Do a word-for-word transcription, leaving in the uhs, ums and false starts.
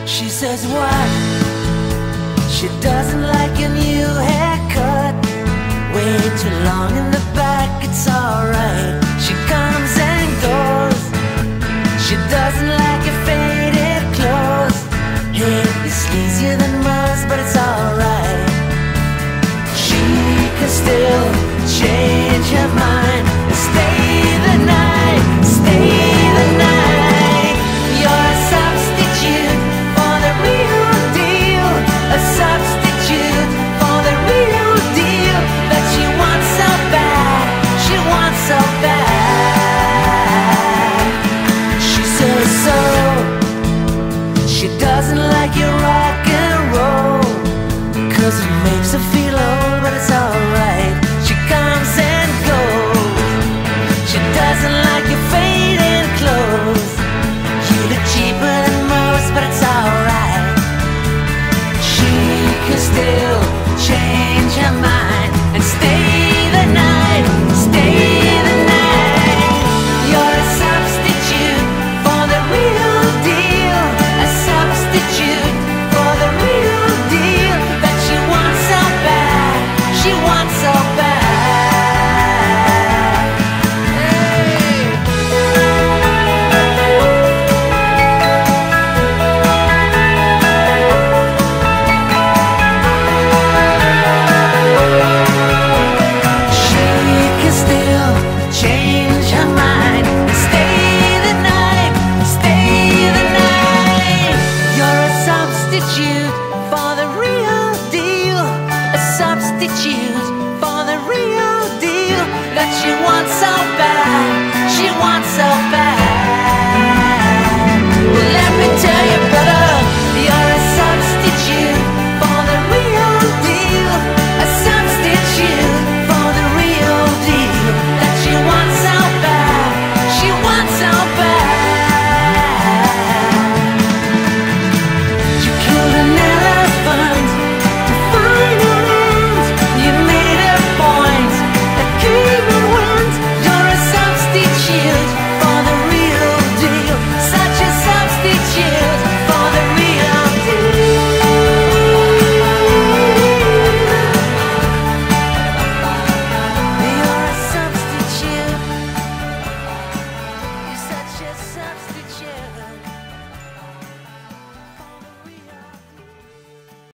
She says what? She doesn't like your new haircut. Way too long in the back, it's alright. She comes and goes. She doesn't like your faded clothes. Hey, it's easier than most, but it's alright. She can still change her mind and stay the night, stay the night. You're a substitute for the real deal, a substitute for the real deal that she wants so bad, she wants so bad. She says so. She doesn't like your rock and roll, cause it makes her feel old, but it's alright. She comes and goes. She doesn't like your faded clothes. You look cheaper than most, but it's alright. She can still change her mind and stay the night, stay the night. You're a substitute for the real deal, a substitute for the real deal that she wants so bad, she wants so bad. She can still change her mind and stay the night, stay the night. You're a substitute